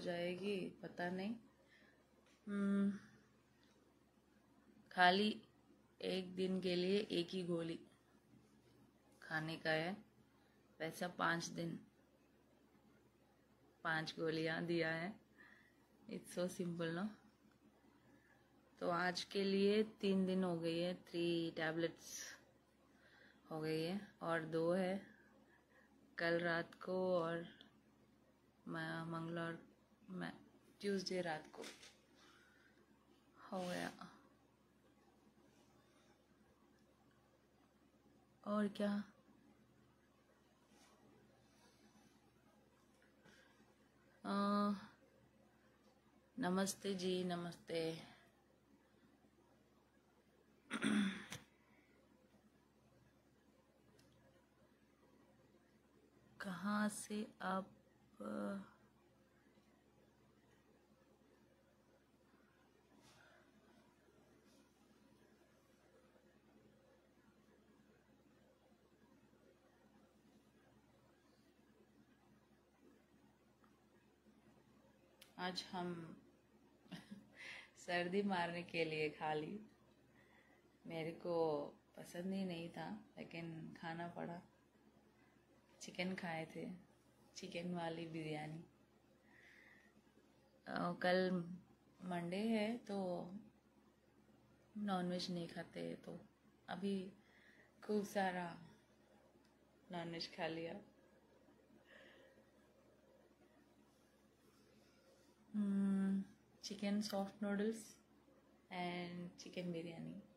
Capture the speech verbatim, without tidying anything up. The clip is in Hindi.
जाएगी पता नहीं। हम्म, खाली एक दिन के लिए एक ही गोली खाने का है, वैसा पाँच दिन पांच गोलियां दिया है। इट्स सो सिंपल ना। तो आज के लिए तीन दिन हो गई है, थ्री टैबलेट्स हो गई है, और दो है कल रात को और मंगलवार में ट्यूसडे रात को हो गया। और क्या, आ, नमस्ते जी, नमस्ते। कहाँ से आप? आज हम सर्दी मारने के लिए खा ली। मेरे को पसंद ही नहीं था लेकिन खाना पड़ा। चिकन खाए थे, चिकन वाली बिरयानी। कल मंडे है तो नॉनवेज नहीं खाते, तो अभी खूब सारा नॉनवेज खा लिया। Chicken soft noodles and chicken biryani.